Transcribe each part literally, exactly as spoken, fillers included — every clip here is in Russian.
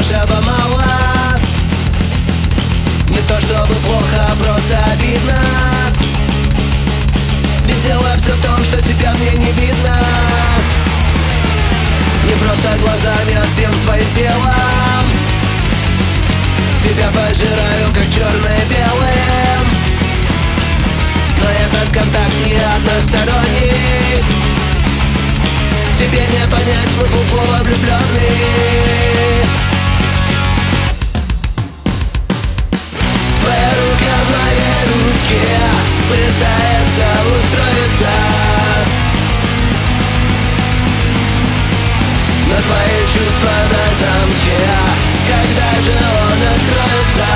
хорошего мало. Не то чтобы плохо, а просто обидно. Ведь дело все в том, что тебя мне не видно. Не просто глазами, а всем своим телом. Тебя пожираю, как черное белым. Но этот контакт не односторонний. Тебе не понять смысл слова влюбленный. Твоя рука в моей руке пытается устроиться. Но твои чувства на замке, когда же он откроется?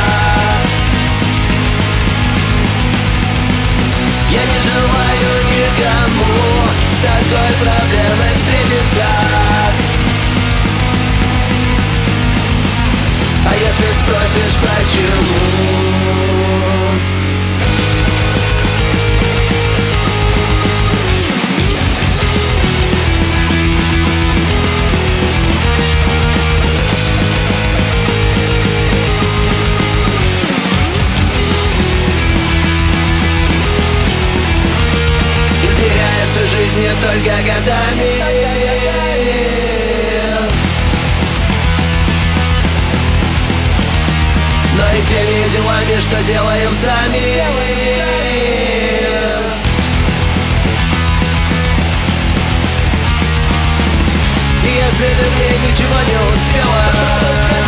Я не желаю никому с такой проблемой встретиться. А если спросишь, почему? Жизнь не только годами. Но и теми делами, что делаем сами. И если ты мне ничего не успела,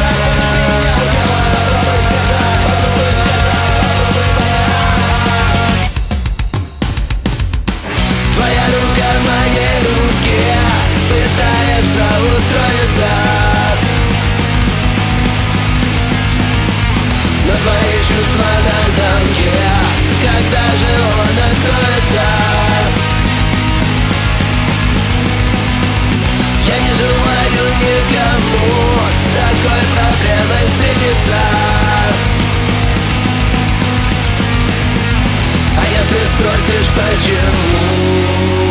твоя рука в моей руке пытается устроиться. Но твои чувства на замке, когда же он откроется? Я не желаю никому с такой проблемой встретиться. А если спросишь, почему?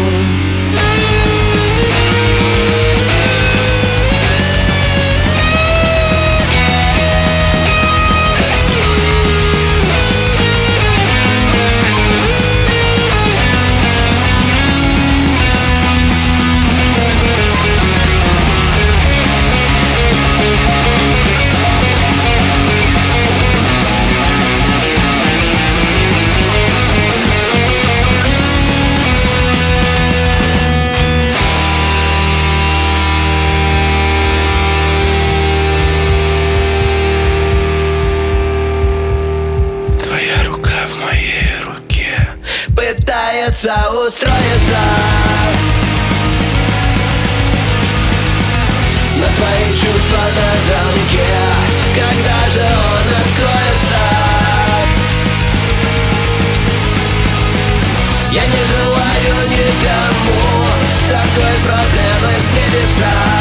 Пытается устроиться. Но твои чувства на замке, когда же он откроется? Я не желаю никому с такой проблемой встретиться.